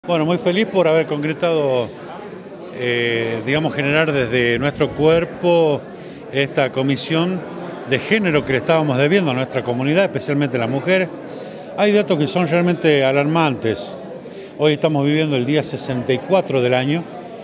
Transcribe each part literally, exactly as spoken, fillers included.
Bueno, muy feliz por haber concretado, eh, digamos, generar desde nuestro cuerpo esta comisión de género que le estábamos debiendo a nuestra comunidad, especialmente a las mujeres. Hay datos que son realmente alarmantes. Hoy estamos viviendo el día sesenta y cuatro del año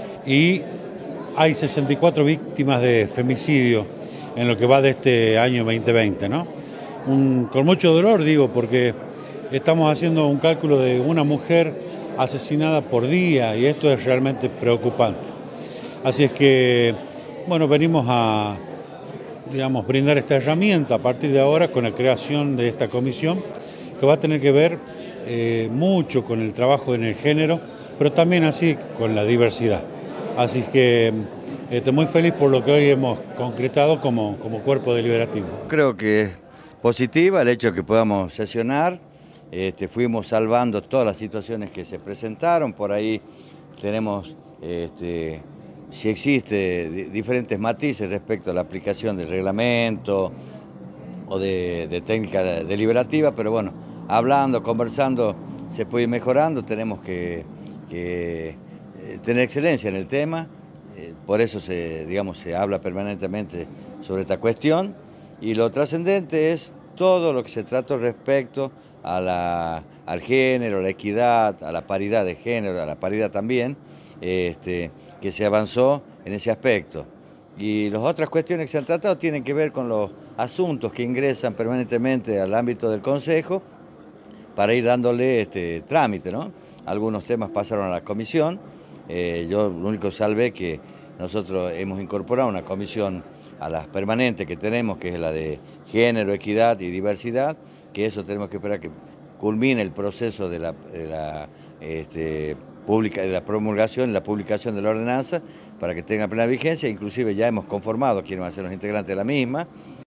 y hay sesenta y cuatro víctimas de femicidio en lo que va de este año veinte veinte, ¿no? Un, con mucho dolor, digo, porque estamos haciendo un cálculo de una mujer asesinada por día y esto es realmente preocupante. Así es que, bueno, venimos a, digamos, brindar esta herramienta a partir de ahora con la creación de esta comisión que va a tener que ver eh, mucho con el trabajo en el género, pero también así con la diversidad. Así que estoy muy feliz por lo que hoy hemos concretado como, como cuerpo deliberativo. Creo que es positiva el hecho de que podamos sesionar. Este, fuimos salvando todas las situaciones que se presentaron, por ahí tenemos, este, si existe, diferentes matices respecto a la aplicación del reglamento o de, de técnica deliberativa, pero bueno, hablando, conversando, se puede ir mejorando, tenemos que, que tener excelencia en el tema, eh, por eso se, digamos, se habla permanentemente sobre esta cuestión, y lo trascendente es todo lo que se trató respecto a la, al género, a la equidad, a la paridad de género, a la paridad también, este, que se avanzó en ese aspecto. Y las otras cuestiones que se han tratado tienen que ver con los asuntos que ingresan permanentemente al ámbito del Consejo para ir dándole este trámite, ¿no? Algunos temas pasaron a la comisión, eh, yo lo único que salvé que nosotros hemos incorporado una comisión a las permanentes que tenemos, que es la de género, equidad y diversidad, que eso tenemos que esperar que culmine el proceso de la, de la, este, publica, de la promulgación, la publicación de la ordenanza, para que tenga plena vigencia. Inclusive ya hemos conformado quiénes van a ser los integrantes de la misma.